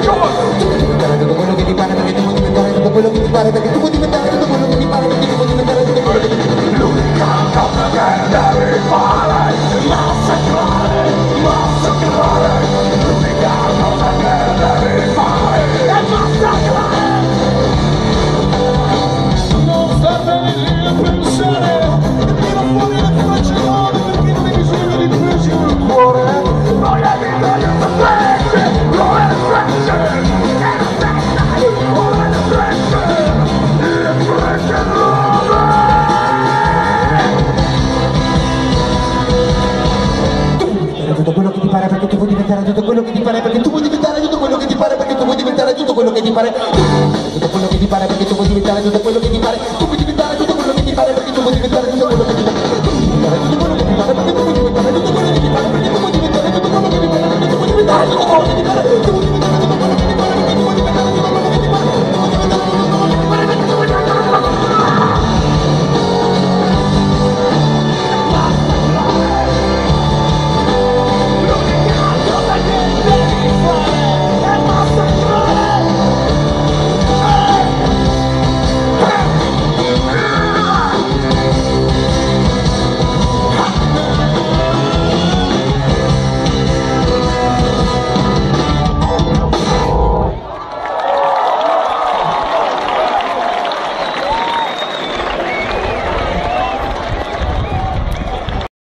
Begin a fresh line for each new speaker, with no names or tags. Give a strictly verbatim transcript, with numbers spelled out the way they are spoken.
diventare tutto quello che ti pare, perché tu puoi diventare tutto quello che ti pare, perché tu puoi diventare tutto quello che ti pare, perché tu puoi diventare tutto quello che ti pare. L'unica cosa che devi fare è massacrare, massacrare. L'unica cosa che devi fare è massacrare. Non state lì a pensare che tira fuori le faccione, perché non hai bisogno di pesi nel cuore. Non hai bisogno di frecce, non è frecce, è la testa di cuore le frecce, le frecce nuove. Tutto quello che ti pare, perché tu puoi diventare tutto quello che ti pare, perché tu puoi diventare tutto quello che ti pare, perché tu puoi diventare tutto quello che ti pare, tutto quello che ti pare, perché tu puoi diventare tutto quello che ti pare, tu puoi diventare tutto quello che ti pare, perché tu puoi diventare tutto quello che ti pare, tutto quello che ti pare, perché tu puoi diventare tutto quello che ti pare, perché tu puoi diventare tutto quello che ti pare, perché tu puoi diventare tutto quello che ti pare, perché tu puoi diventare tutto quello